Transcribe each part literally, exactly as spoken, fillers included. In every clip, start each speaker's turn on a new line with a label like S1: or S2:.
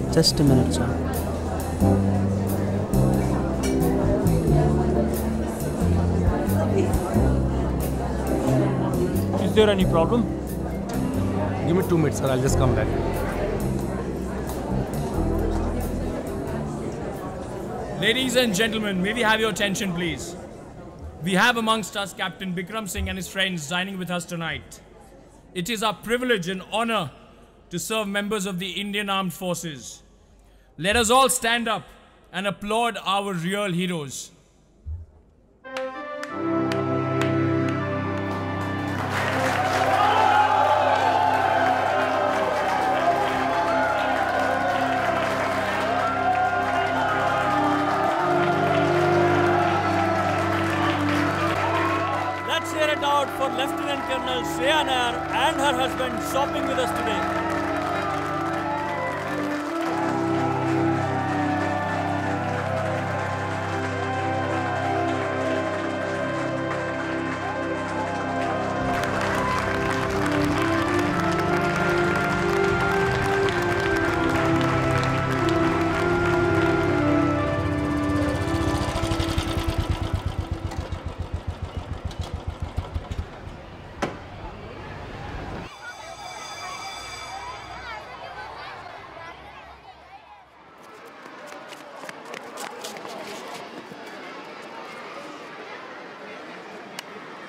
S1: Just a minute, sir.
S2: Is there any problem?
S3: Give me two minutes, sir. I'll just come back.
S2: Ladies and gentlemen, may we have your attention, please? We have amongst us Captain Bikram Singh and his friends dining with us tonight. It is our privilege and honor to serve members of the Indian Armed Forces. Let us all stand up and applaud our real heroes.
S4: Let's hear it out for Lieutenant Colonel Shreya Nair and her husband shopping with us today.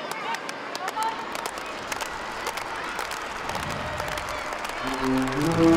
S5: Thank you.